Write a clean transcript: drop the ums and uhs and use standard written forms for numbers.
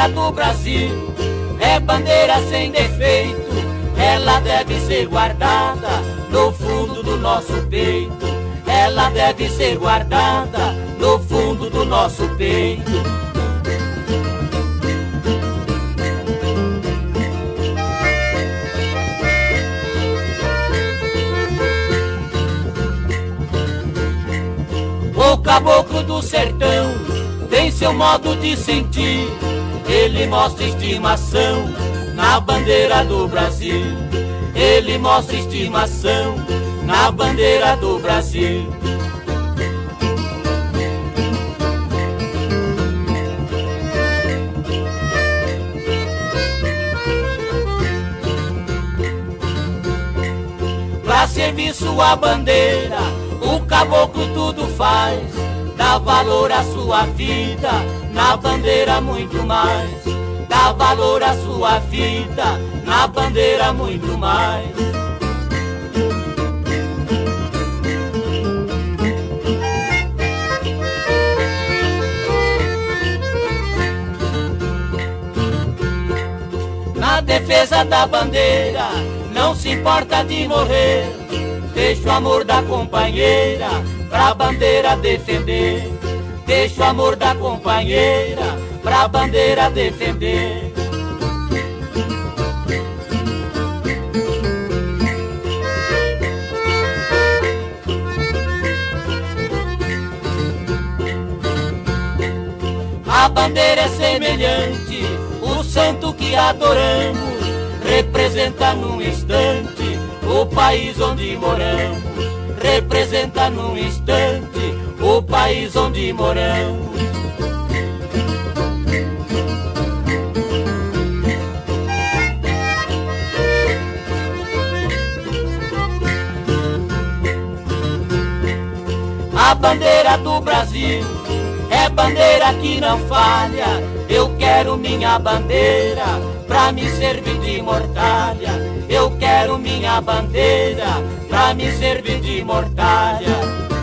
bandeira do Brasil é bandeira sem defeito, ela deve ser guardada no fundo do nosso peito, ela deve ser guardada no fundo do nosso peito. O caboclo do sertão tem seu modo de sentir, ele mostra estimação na bandeira do Brasil, ele mostra estimação na bandeira do Brasil. Pra servir sua bandeira, o caboclo tudo faz, dá valor à sua vida, na bandeira muito mais. Dá valor à sua vida, na bandeira muito mais. Na defesa da bandeira, não se importa de morrer, deixa o amor da companheira pra bandeira defender, deixa o amor da companheira pra bandeira defender. A bandeira é semelhante, o santo que adoramos, representa num instante o país onde moramos, representa num instante o país onde moramos. A bandeira do Brasil é bandeira que não falha, eu quero minha bandeira pra me servir de mortalha, eu quero minha bandeira pra me servir de mortalha.